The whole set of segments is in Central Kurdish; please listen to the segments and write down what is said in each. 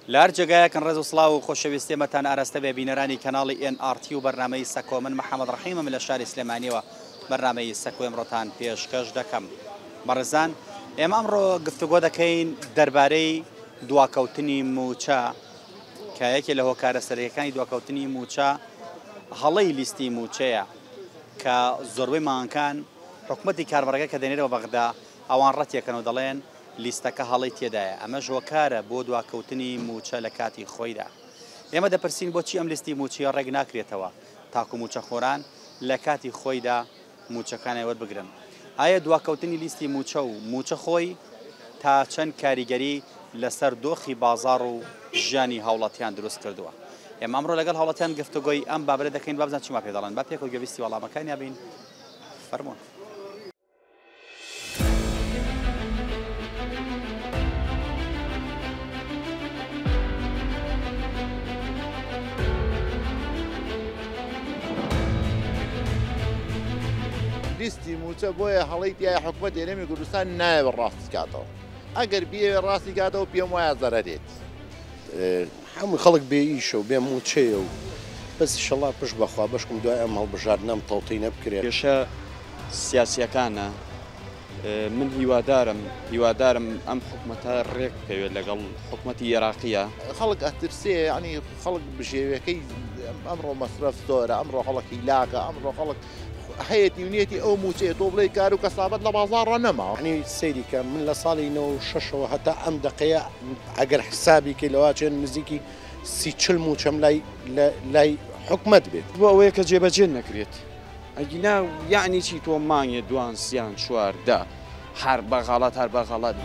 لار جگایەکەن ڕێز و سڵاو و خۆشەویستێمەتان ئاراستە بێ بینەرانی کەناڵی NRT و بەرنامەی سەکۆ من محەممەد ڕەحیمم لە شاری سلێمانیەوە بەرنامەی سەکۆ ئەمڕۆتان پێشکەش دەکەم. بەڕێزان ئێمە ئەمڕۆ گفتوگۆ دەکەین دەربارەی دواکەوتنی موچە کە یەکێ لە هۆکارە سەرەکیەکانی دواکەوتنی موچە هەڵەی لیستی موچەیە کە زۆربەی ماڵەکان حکومەتی کاربڕەکە کە دێنێتەوە بەغدا ئەوان ڕەتێکەن و دەڵێن لیستەکە هەڵی تێدایە ئەمەش هۆکارە بۆ دواکەوتنی موچە لە کاتی خۆیدا. ئێمە دەپرسین بۆچی ئەم لیستی موچیە ڕێک ناکرێتەوە تاکو موچە خۆران لە کاتی خۆیدا موچەکانی وەربگرن. ئایا دواکەوتنی لیستی موچە و موچە خۆی تا چەند کاریگەری لەسەر دۆخی بازاڕ و ژیانی هاوڵاتیان دروست کردووە؟ ئێمە ئەمڕۆ لەگەڵ هاوڵاتیان گفتوگۆی ئەم بابرە دەکەین بابزان چما پێ دەڵێن با پێکەوە گوێبیستی وەڵامەکانیان بین. فەرموون. لیستی موچە بۆیە هەڵەی تایە حکومەت هێرێمی کوردستان نایەوێت ڕاستی کاتەوە. ئەگەر بیەوێ ڕاستی کاتەوە پێم وایە زەرەرێت. هەموو خەڵک بێ ئیشە و بێ موچەیە و بەس ئینشەڵا پشت بەخوا بەشکم دوای ئەم هەڵبژاردنەم تەڵتەی نەبکرێت. کێشە سیاسیەکانە من هیوادارم ئەم حکومەتە ڕێک بکەوێت لەگەڵ حکومەتی عێراقیە. خەڵک ئەترسێ ینی خەڵک بژێوەکەی ئەمڕۆ مەسرەف زۆرە، ئەمڕۆ خەڵکی لاکە، ئەمڕۆ خەڵک هەیەی ونیەتی ئەو موچەیە تۆ بڵێ کار و کەسابەت لە بازاڕە نەماوە. ینی سەیری کە من لە ساڵی 96ەوە هەتا ئەم دقەیە ئەگەر حسابی کە لەوا چێن نزیکی 30-40 موچەم لای حکومەت بێت بۆ ئەوەیە کە جێبەجێ نەکرێت. ئەگینا یعنی چی تۆ مانگێ دوان سیان چواردا هەر بەغاڵات هەر بەغاڵات.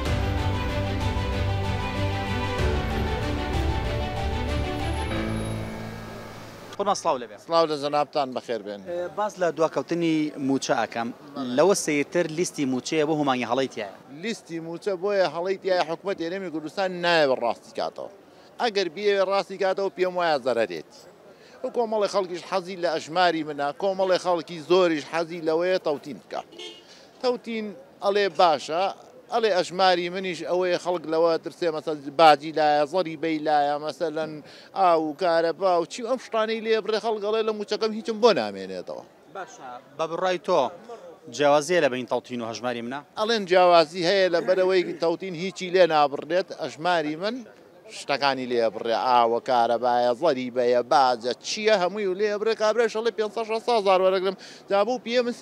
سڵاو لە جەنابتان بەخێر بێن. باز لە دواکەوتنی موچە ئەەکەم لەوە سەیرتر لیستی موچەیە بۆ هەمانگی هەڵەی تایە. لیستی موچە بۆیە هەڵەی تایە حکومەت هێرێمی کوردستان نایەوێت ڕاستی کاتەوە. ئەگەر بیەوێ ڕاستی کاتەوە پێم وایە زەرەرێت. و کۆمەڵی خەڵکیش حەزی لە ئەژماری منە، کۆمەڵی خەڵکی زۆریش حەزی لەوەیە تەوتین بکە. تەوتین ئەڵێ باشە، ئەڵێ ئەژماری منیش ئەوەیە خەڵک لەوە ترسێ مەسەل باجی لایە زەری بەی لایە مەسەلەن ئاو کارەبا و چی ئەم شتانەی لێ بڕێ خەڵک ئەڵێ لە موچەکەم هیچم بۆ نامێنێتەوە. باشە بە بڕای تۆ جیاوازیە لە بین تەوتین و هەژماری منە؟ ئەڵێن جیاوازی هەیە لە بەرەوەی تەوتین هیچی لێ نابڕێت، ئەژماری من شتەکانی لێ بڕێ ئاوە کارەبایە زەری بەیە باجە چییە هەمووی و لێ بڕێ کابرای شەڵێ 500,000 وەرەگرم جابوو پێ من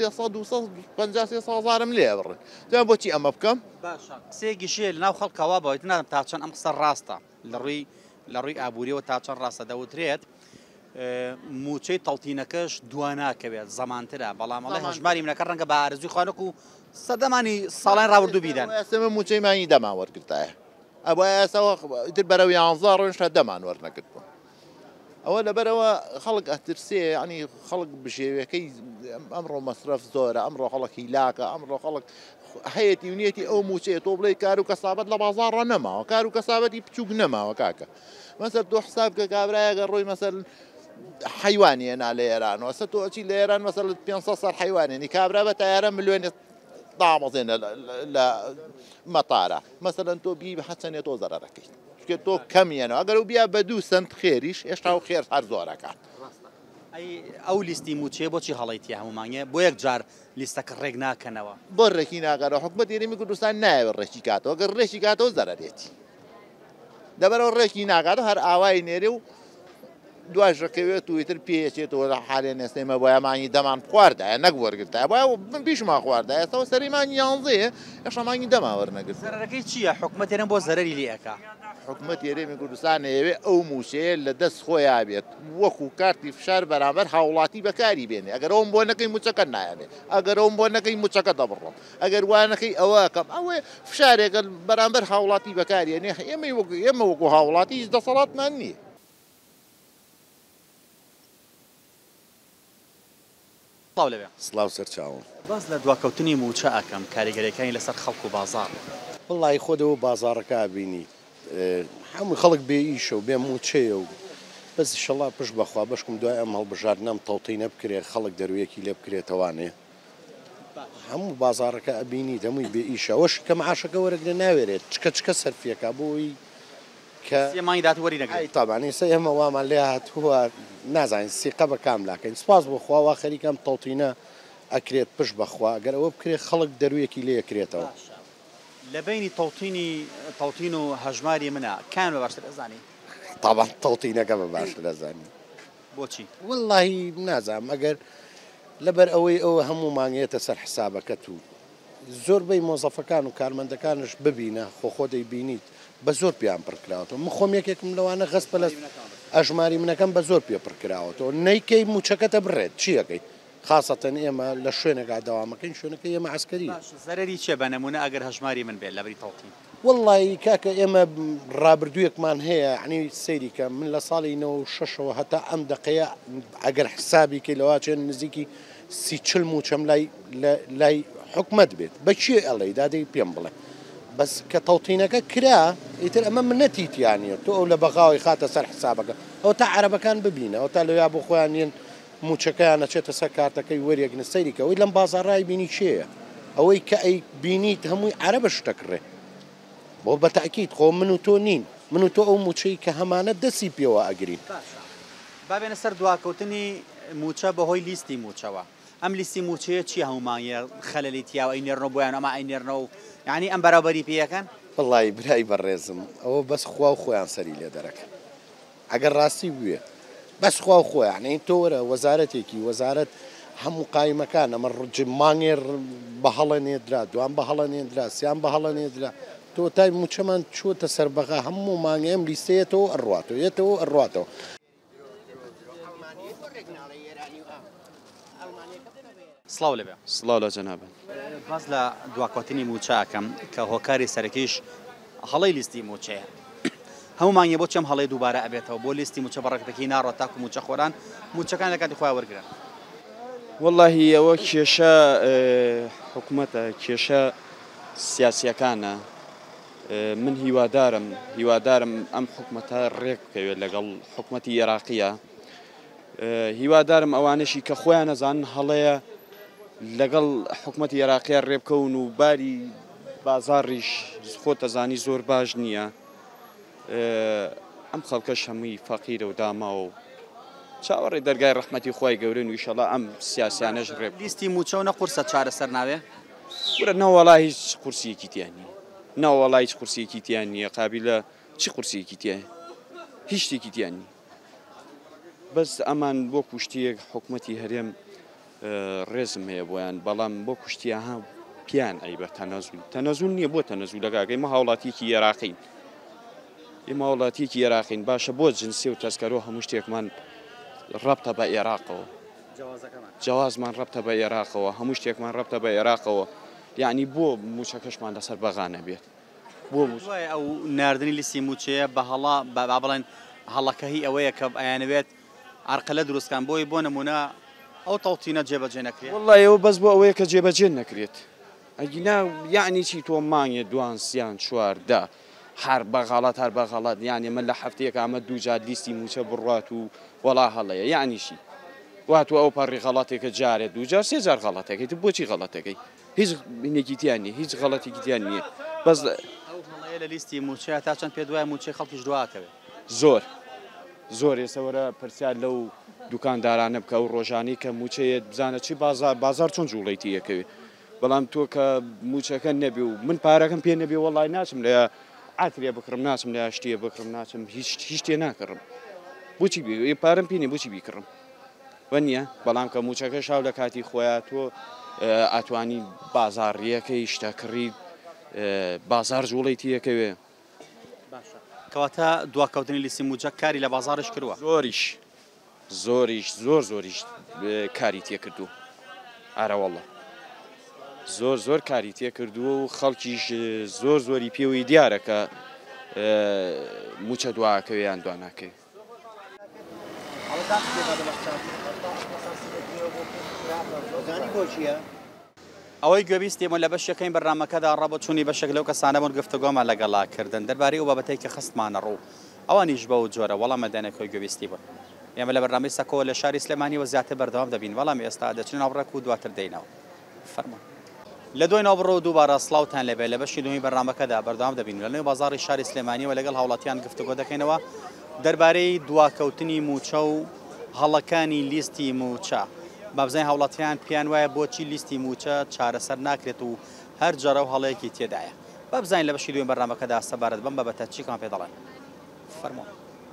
350,000 لێ بڕێن. جا بۆچی ئەمە بکەم؟ باشە قسەیەکی شێ لەناو خەڵکەوا بەوەیت نادەم تا چەند ئەم قسە ڕاستە لە ڕووی ئابووریەوە تا چەند ڕاستە دەوترێت موچەی تەڵتینەکەش دواناکەوێت زەمانترە بەڵام ئەڵێ هەژماری منەکە ڕەنگە بە ئارزوی خوانک و سەدەمانی ساڵان ڕابردوو بیدەن. ئێستا موچەی مانی دەما وەرگرتایە. ئەوە ئێساوە تر بەرەو 11 ڕۆژ دەمان وەرنەگرتووە. ئەوە لەبەرەوە خەڵک ئەترسێ ینی خەڵک بژێوەکەی ئەمڕۆ مەسرەف زۆرە، ئەمڕۆ خەڵکی لاکە، ئەمڕۆ خەڵک هەیەی ونیەتی ئەو موچەیە تۆ بڵێ کار و کەسابەت لە بازاڕە نەماوە، کار و کەسابەتی بچووک نەماوە کاکە. مەسەر تۆ حساب کە کابرایەگە ڕۆی مەسەر حیوانی هێنا لە ئێرانەوە سە تۆ ئەچی لە ئێران مەسەر 500 حیوانێنی کابرا بە تایارە ملیۆنێت دامەزێنە لە مەتارە مەسەلەن تۆ بی بە حەچەنێت تۆ زەرەکەیت چکە تۆ کەمیێنەوە ئەگەر و بیا بە 2 سنت خێریش هێشتا و خێر هەر زۆرەکات. ئەو لیستی موچەیە بۆچی هەڵەیتی هەمومانگە بۆ یەک جار لیستەکە ڕێک ناکەنەوە؟ بۆ ڕێکی ناگەرەوە حکومەت هێرێمی کوردستان نایەوێت ڕێکی کاتەوە گەر ڕێکی کاتەوە زەرەرێتی. دەبەرەوە ڕێکی ناکاتەوە هەر ئاوای نێرێ و دوایشەکەوێت تویتر پێچێتەوە لە حالێ نێستێمە بۆ ئەمانی دەمان خواردایە نەک وەرگرتای بۆ بیشمان خواردە ئێستاەوە سەریمانی 11 ئەشەمانی دەما وەرنەگرت. زەرەرەکەی چییە؟ حکومەت هێرم بۆ زەرەری لێ ئەکا. حکومەت هێرێمی کوردستان ئەوێ ئەو موچەیە لە دەست خۆیان بێت وەکو کارتی فشار بەرامبەر هاوڵاتی بەکاری بێنێ. ئەگەر ئەوم بۆ نەکەی موچەکە نایەنێ، ئەگەر ئەوم بۆ نەکەی موچەکە دەبڕۆم، ئەگەر وانەکەی ئەوەکەم ئەوێ فشارێکە بەرامبەر هاوڵاتی بەکارێنێ. ئێمە وەکو هاوڵاتی هیچ دەسەڵاتمان نییە. سڵاو سەرچاوم. باز لە دواکەوتنی موچە ئەەکەم کاریگەریەکانی لەسەر خەڵک و بازاڕ. وڵی خۆدەوە بازاڕەکە بینی هەموو خەڵک بێ ئیشە و بێ موچەیە و بەس ئینشەڵا پشت بەخوا بەشکم دوای ئەم هەڵبژاردنەم تەڵتەی نەبکرێت خەڵک دەرویەکی لێ بکرێتەوانێ هەموو بازاڕەکە ئەبینی دەمووی بێ ئیشە ئەوەش کە معاشەکە وەرەگرە ناوێرێت چکە سەرفیەکە بۆی سێمانی داات وەری نەگەی طبعا ئێمە وامان لێ هاتووە نازانین سیقە بە کاملاکەین سپاس بۆ خواوا خەریکەم تەڵتینە ئەکرێت پشت بەخوا گەر ئەوە بکرێت خەڵک دەرویەکی لێ یەکرێتەوە لە بینی تەڵتین و هەژماری منە کان بە باشتر ئەزانی طبعا تەڵتینەکە بە باشتر ئەزانی بۆچی واللهی نازانم ئەگەر لەبەر ئەوەی ئەوە هەموو مانگێتە سەر حسابەکەت و زۆربەی مۆزەفەکان و کارمەندەکانش ببینە خۆ دەیبینیت بە زۆر پیان پڕکراوەوە من خۆم یەکێکم لەوانە غەست بە لە ئەژماری منەکەم بە زۆر پێ پڕکراوەوە نەیکەی موچەکەتە بڕێت چیەکەی خاصەتەن ئێمە لە شوێنێکا داوامەکەین شوێنەکە ئێمە عسکەری زەرری چێ بە نمونە ئەگەر هەژماری من بێت لەبری تەڵتین واللهی کاکە ئێمە ڕابردوویەکمان هەیە عنی سەیریکە من لە ساڵی 96ەوە هەتا ئەم دقەیە ئەگەر حسابیکە لەوا چێن نزیکی 30-40 موچەم لای حکومەت بێت بەچی ئەڵێ دادەی پێم بڵێ بەس کە تەڵتینەکە کرا ئیتر ئەمە منەتیتیانە تۆ ئەو لە بەغاوی خاتە سەر حسابەکە ئەو تا عەرەبەکان ببینە ئەو تا لەویا بۆ خۆیان یەن موچەکەیان نەچێتە سەر کارتەکەی وەریەگنە سەیریکە ئەوی لەم بازاڕای بینی چێە ئەوەی کە ئەی بینیت هەمووی عەرەبە شتەکڕێ بۆ بەتاکیید خۆ من و تۆ نین من و تۆ ئەو موچەی کە هەمانە دەسی پێوە ئەگرین بابێنە سەر دواکەوتنی موچە بەهۆی لیستی موچەوە ئەم لیستی موچەیە چی هەمومانە خەلەلی تیاوە ئەینێرنەوە بۆیان ئەمە ئەینێرنەوە یعنی ئەم بەراوبەری پێیەکەن وڵی برای بەڕێزم ئەوە بەس خوا و خۆیان سەری لێ دەرەکە ئەگەر ڕاستی بوێ بەس خوا و خۆیان این تۆرە وەزارەتێکی وەزارەت هەموو قایمەکان ئەمە مانگێ بە هەڵە نێدرا دوان بە هەڵە نێدرا سیان بە هەڵە نێدرا تۆ تای موچەمان چووتە سەربەغا هەموو مانگەم لیستەیەتەوە ئەڕاتەوە یێتەوە ئەڕاتەوە سڵاو لەبێ سڵاو لە جەنابن باز لە دواکەوتنی موچەکەم کە هۆکاری سەرەکیش هەڵەی لیستی موچەیە هەموو مانگێ بۆ چەم هەڵەی دووبارە ئەبێتەوە بۆ لیستی موچە بەڕێکەکەی ناڕۆ تاکو موچە خۆران موچەکان لە کاتی خۆیان وەرگرن واللهی ئەوە کێشە حکوومەتە کێشە سیاسیەکانە من هیوادارم ئەم حکوومەتە ڕێک بکەوێت لەگەڵ حکوومەتی عێراقیە هیوادارم ئەوانشی کە خۆیان نەزانن هەڵەیە لەگەڵ حکوومەتی عێراقیە ڕێبکەون و باری بازاڕیش خۆتەزانی زۆر باش نییە ئەم خەڵکەش هەمووی فەقیرە و داماوە و چاوەڕێ دەرگای ڕەحمەتی خۆی گەورن و ئیشەڵا ئەم سیاسیانەش ڕێب لیستی موچە و نەقورسە چارەسەر ناوێ وەرە ناوەڵای هیچ قورسیەکی تیان نییە ناوەڵای هیچ قورسیەکی تیان نییە قابلە چی قورسیەکی تیایە هیچ شتێکی تیان نییە بەس ئەمان بۆ کوشتیەک حکوومەتی هەرێم ڕێزم هەیە بۆیان بەڵام بۆ کوشتیها پیان ئەیبە تەنەزول نییە بۆ تەنەزول لەگاگەی مە هاوڵاتیەکی عێراقین ئێمە وڵاتیەکی عێراقین باشە بۆ جنسی و تەسکەرەوە هەموو شتێکمان ڕەبتە بە عێراقەوە جوازمان ڕەبتە بە عێراقەوە هەموو شتێکمان ڕەبتە بە عێراقەوە یعنی بۆ موچەکەشمان لەسەر بەغانە بێت بۆ ئەو ناردنی لیستی موچەیە بە هەڵا با بڵێن هەڵەکەهی ئەوەیە کە ئەیانەوێت ئارقەلە دروستکان بۆی بۆ نمونە ئەو تەڵتینە جێبەجێ نەکرێت وڵای ئەوە بەس بۆ ئەوەیە کە جێبەجێ نەکرێت ئەگینا یعنی چی تۆ مانگێ دوان سیان چواردا هەر بەغاڵات هەر بەغاڵات یعنی من لە هەفتەیەک ئەمە دووجار لیستی موچە بڕات و وەڵا هەڵەیە یعنیشی واتو ئەو پەڕی غەڵاتێکە جارێت دووجار سێجار غەڵاتەکەی تو بۆچی غەڵاتەکەی هیچ بینێکیتیان نیە هیچ غەڵەتێکیتیان نییە بەس لە لیستی موچە تا چەند پێ دوای موچەی خەڵکیش دواکەوێت زۆر ێسەوەرە پرسیار لەو دوکاندارانە بکە و ڕۆژانی کە موچەیە بزانە چی بازار چۆن جوڵەیتی یەکەوێت بەڵام تۆ کە موچەکە نەبێ و من پارەکەم پێ نەبێ وەڵای ناچم لە ئاترێ بکڕم ناچم لە شتێ بکڕم ناچم هیچ شتێ ناکڕم بۆچی بێ پارەم پێنێ بۆچی بیکڕم وە نییە بەڵام کە موچەکە شاو لە کاتی خۆیان تۆ ئەتوانی بازاڕیەکەی شتەکڕی بازار جوڵەیتی یەکەوێ کەواتە دواکەوتنی لیستی موچە کاری لە بازارش کردووە زۆریش کاری تێ کردو ئارەوەڵە زۆر کاری تێ کردووە و خەڵکیش زۆری پێوەی دیارە کە موچە دواکەوێیان دواناکەی ئەوەی گوێبیست ئێمە لە بەشەکەین بەرنامەکەدا ڕابۆ چوونی بەشێک لەو کەسانەبوون گفتوگۆمان لەگەڵاکردن دەربارەی ئەو بابەتەی کە خستمانە ڕوو ئەوانیش بەو جۆرە وەڵامە دەنێکۆی گوێبیستی بوون ئێمە لە بەرنامەی سەکۆوە لە شاری سلێمانیەوە زیاتر بەردەوام دەبین وەڵام ئێستا دەچین ئەوڕێک و دواتر دەینەوە فەرموو لە دوای ناوبڕۆ دووبارە سڵاوتان لەبێت لە بەشی دومی بەرنامەکەدا بەردەوام دەبین لە نێو بازاڕی شاری سلێمانیەوە لەگەڵ هاوڵاتیان گفتوگۆ دەکەینەوە دەربارەی دواکەوتنی موچە و هەڵەکانی لیستی موچە. بابزای هاوڵاتیان پیان وایە بۆچی لیستی موچە چارەسەر ناکرێت و هەر جەرە و هەڵەیەکی تێدایە. بابزین لە بەشی دومی بەرنامەکەدا سەبارەت بەم بابەتە چیکمان پێ دەڵێن؟ فەرموون.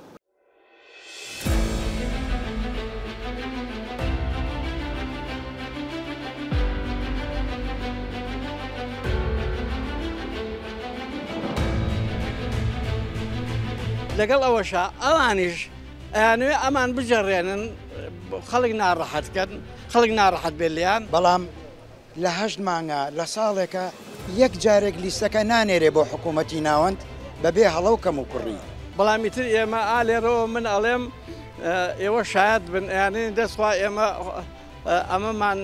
لەگەڵ ئەوەشە ئەوانیش ئەیانوێ ئەمان بجەڕێنن خەڵک ناڕەحەتکەن خەڵک ناڕەحەت بێت لیان. بەڵام لە 8 مانگە لە ساڵێکە یەک جارێک لیستەکە نانێرێ بۆ حکوومەتی ناوەند بەبێ هەڵە و کەم و کوڕی. بەڵامی تر ئێمە ئالێرەوە من ئەڵێم ئێوە شاید بن ئەیانێن دەستخوا ئێمە ئەمەمان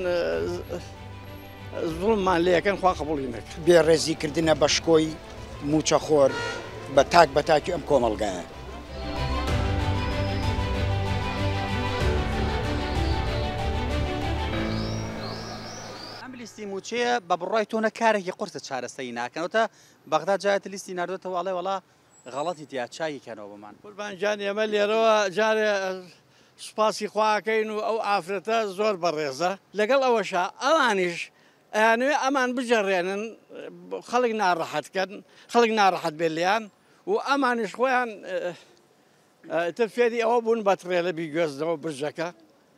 زوڵممان لێەکەن خوا قبوڵی نەکە. بێڕێزیکردنە بە شکۆی موچەخۆر بە تاک بە تاکی ئەم کۆمەڵگایە. لیستی موچەیە بە بڕای تۆ نەکارێکی قورسە چارەسەری ناکەنەوە بەغدا جایەت لیستی نردوێتەوە ئەڵێ وەڵا غەڵەتی تیا چایکەنەوە بمان. قوربانجان ئێمە لێرەوە جارێ سوپاسی خواکەین و ئەو ئافرەتە زۆر بەڕێزە. لەگەڵ ئەوەشە ئەوانیش ئەیانوێ ئەمان بجەڕێنن خەڵک ناڕەحەتکەن خەڵک ناڕەحەت بێت لیان و ئەمانیش خۆیان تر فێری ئەوە بوون بە تڕێلە بیگوێزنەوە برژەکە.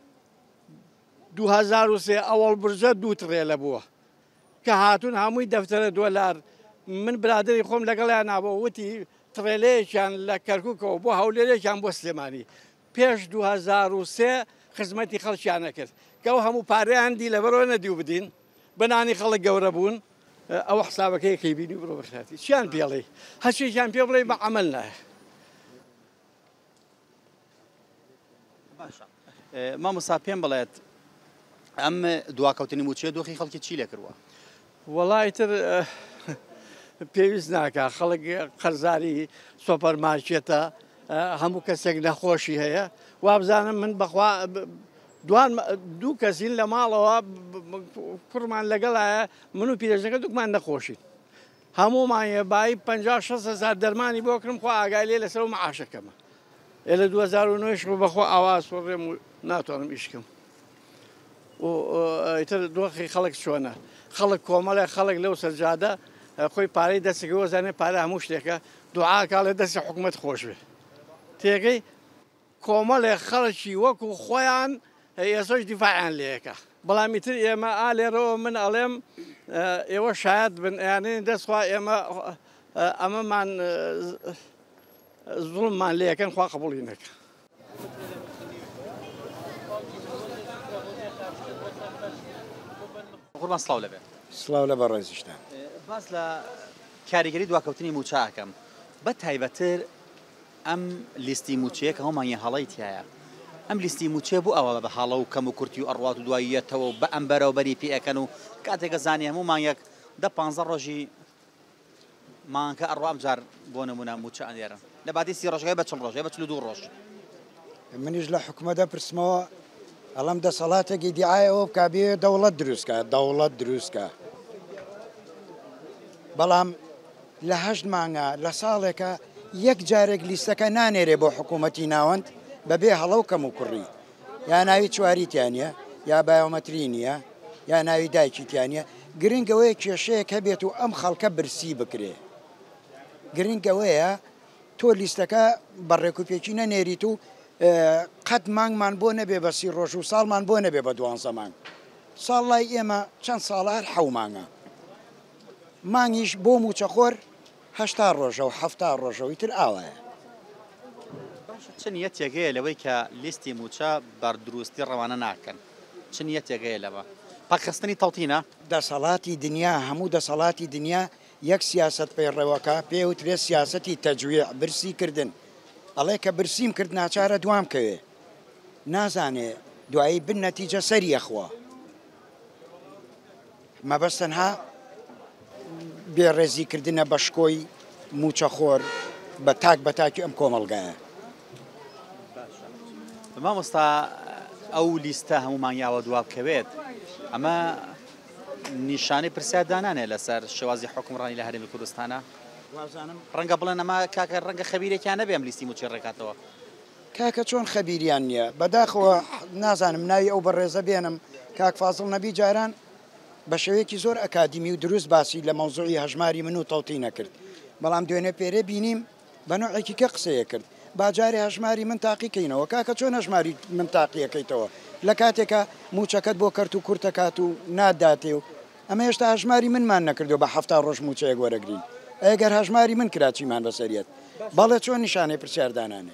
2003 ئەوەڵ برژە 2 تڕێلە بووە کە هاتوون هەمووی دەفتەرە $. من برادری خۆم لەگەڵیان نابوو وتی تڕێلەیەکیان لە کەرکووکەوە بۆ هەولێرێکیان بۆ سلێمانی پێش 2003 خزمەتی خەڵکیانە کرد کە ئەو هەموو پارەیان دی لەبەرەوە نەدیو بدین بەنانی خەڵک گەورە بوون ئەوە حسابەکەیەکەی بینی بڕۆ بخاتی چیان پێڵێ هەچێکیان پێ بڵێ بە عەمەل نایە. باشە مامۆستا پێم بڵێت ئەم دواکەوتنی موچەیە دۆخی خەڵکی چی لێ کردووە؟ وەڵای تر پێویست ناکە خەڵک قەرزاری سۆپەرمارکێتە هەموو کەسێک نەخۆشی هەیە وابزانم من بەخوا دوو کەسین لە ماڵەوە کوڕمان لەگەڵایە من و پیرەژنەکە دووکمان نەخۆشین هەموومانە بای 50-60 دەرمانی بۆ کردم خوا ئاگای لێ لەسەر و مەعاشەکەمە لە 2009 بەخۆ ئاواز وەڕێم و ناتوانم ئیشکم ئیتر دۆخی خەڵک چۆنە خەڵک کۆمەڵێ خەڵک لەو سەرجادە خۆی پارەی دەستەکەی وەزانێ پارە هەموو شتێکە دوعاکە لە دەستی حکوومەت خۆش بێ تێگەی کۆمەڵێ خەڵکی وەکو خۆیان ئێسۆش دیفاعیان لێەکە بەڵامی تر ئێمە ئالێرەوە من ئەڵێم ئێوە شاید بن ئەیانێن دەستخوا ئێمە ئەمەمان زوڵممان لێەکەن خوا قبوڵی نەکە. قوربان سڵاو لەبێت. سڵاو لە بەڕێزیشتان. باس لە کاریگەری دواکەوتنی موچەکەم بە تایبەتر ئەم لیستی موچەیە کە هەمومانیە هەڵەی تایە ئەم لیستی موچێ بوو ئەوە بە هەڵە و کەم و کورتی و ئەڕوات و دواییەتەوە و بە ئەم بەرەوبەری پێەکەن و کاتێکە زانی هەمومانیەک 10-15 ڕۆژی مانکە ئەڕوام جار بۆ نمونە موچە ئەندێرن لە بادی 30 ڕۆژەکەی بە 40 ڕۆژێ بە 42 ڕۆژ. منیش لە حکوومەتە پرسمەوە ئەڵەم دەسەڵاتێکی دیعایەوە بکە بێ دەوڵەت دروستکە دەوڵەت دروستکە بەڵام لە 8 مانگە لە ساڵێکە یەک جارێک لیستەکە نانێرێ بۆ حکوومەتی ناوەند بەبێ هەڵە و کەم و کوڕی یا ناوی چواریتیانە یا بایۆمەتری نییە یا ناوی دایکیتیانە گرنگەوەی کێشەیەک هەبێت و ئەم خەڵکە برسی بکرێ گرنگەوەیە تۆ لیستەکە بەڕێکوپێکی نەنێریت و قەت مانگمان بۆ نەبێ بە 30 ڕۆژ و ساڵمان بۆ نەبێ بە 12 مانگ ساڵ لای ئێمە چەند ساڵە هەر 7 مانگە مانگیش بۆ موچەخۆر 80 ڕۆژە و 70 ڕۆژەوەی تر ئاوایە. چ نیەتێگەیە لەوەی کە لیستی موچە بەردروستی ڕەوانە ناکەن چ نیەتێگەیە لەوە پاکستانی تەڵتینە دەسەڵاتی دنیا هەموو دەسەڵاتی دنیا یەک سیاست پەیڕێوەکە پێوترێ سیاسەتی تەجویع برسی کردن ئەڵێ کە برسیم کرد ناچارە دوام کەوێ نازانێ دوایی بن نەتیجە سەریەخوا مەبەست تەنها بێڕێزیکردنە بە شکۆی موچەخۆر بە تاک بە تاکی ئەم کۆمەڵگایە. مامۆستا ئەو لیستە هەمومانیاوە دواب کەوێت ئەمە نیشانەی پرسیاردانانێ لەسەر شێوازی حکومڕانی لە هەرێمی کوردستانە ڕەنگە بڵێن ئەمە کاکە ڕەنگە خەبیرێکیان نەبێم لیستی موچی ڕێکاتەوە کاکە چۆن خەبیریان نییە بەداخەوە نازانم ناوی ئەو بەڕێزە بێنم کاک فازڵ نەبی جاران بە شێوەیەکی زۆر ئەکادمی و دروست باسی لە مەوزوعی هەژماری من و تەڵتی نەکرد بەڵام دوێنێ پێرێ بینیم بە نوعێکی کە قسەیە کرد باجارێ هەژماری من تاقیکەینەوە کاکە چۆن هەژماری من تاقیەکەیتەوە لە کاتێکە موچەکەت بۆ کەرت و کورتەکات و ناداتێ و ئەمە هێشتا هەژماری منمان نەکردو بە هەفتا ڕۆژ موچەیەک وەرەگرین ئەگەر هەژماری من کراچیمان بەسەریەت بەڵێ چۆن نیشانەی پرسیاردانانێ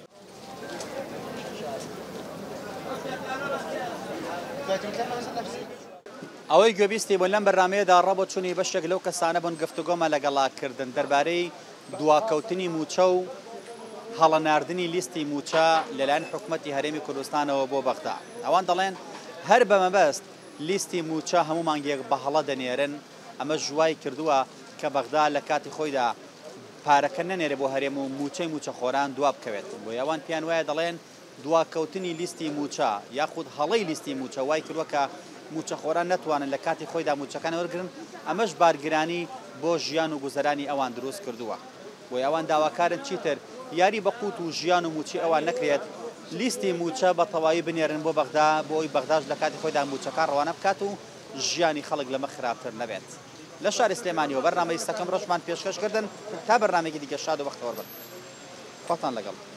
ئەوەی گوێبیستی بۆ لەم بەرنمەیەدا ڕەبۆ چوونی بەشێک لەو کەسانە بوون گفتوگۆمە لەگەڵاکردن دەربارەی دواکەوتنی موچە و هەڵەناردنی لیستی موچە لەلایەن حکوومەتی هەرێمی کوردستانەوە بۆ بەغدا ئەوان دەڵێن هەر بەمەبەست لیستی موچە هەموو مانگێک بە هەڵە دەنێرن ئەمە ژوای کردووە کە بەغدا لە کاتی خۆیدا پارەکە نەنێرێ بۆ هەرێم و موچەی موچە خۆران دوا بکەوێت بۆ ئەوان پیان وایە دەڵێن دواکەوتنی لیستی موچە یاخود هەڵەی لیستی موچە وای کردووە کە موچە خۆران نەتوانن لە کاتی خۆیدا موچەکان وەرگرن ئەمەش بارگرانی بۆ ژیان و گوزەرانی ئەوان دروست کردووە بۆ ئەوان داواکارن چیتر یاری بەقوت و ژیان و موچی ئەوان نەکرێت لیستی موچە بە تەواوی بنێرن بۆ بەغدا بۆی بەغداش لە کاتی خۆیدا موچەکان ڕەوانە بکات و ژیانی خەڵک لەمە خراپتر نەبێت لە شاری سلێمانیەوە بەرنامەی سەکەم ڕۆژمان پێشکەشکردن تا بەرنامێکی دیکە شاد و بەختەوەربن خۆتان لەگەڵ